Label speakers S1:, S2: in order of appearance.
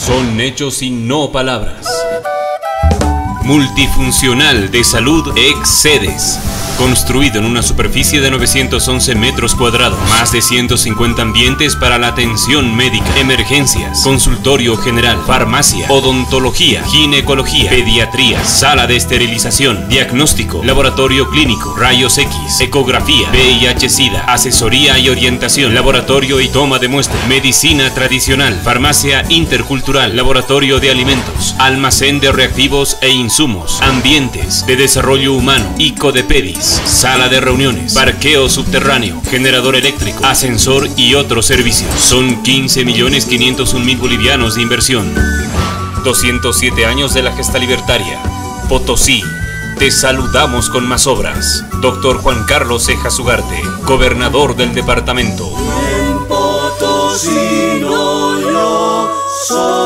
S1: Son hechos y no palabras. Multifuncional de Salud Excedes. Construido en una superficie de 911 metros cuadrados, más de 150 ambientes para la atención médica, emergencias, consultorio general, farmacia, odontología, ginecología, pediatría, sala de esterilización, diagnóstico, laboratorio clínico, rayos X, ecografía, VIH-Sida, asesoría y orientación, laboratorio y toma de muestra, medicina tradicional, farmacia intercultural, laboratorio de alimentos, almacén de reactivos e insumos, ambientes de desarrollo humano, ICODEPEDIS, sala de reuniones, parqueo subterráneo, generador eléctrico, ascensor y otros servicios. Son 15.501.000 bolivianos de inversión. 207 años de la gesta libertaria. Potosí, te saludamos con más obras. Dr. Juan Carlos Cejas Ugarte, gobernador del departamento.
S2: En Potosí no yo soy.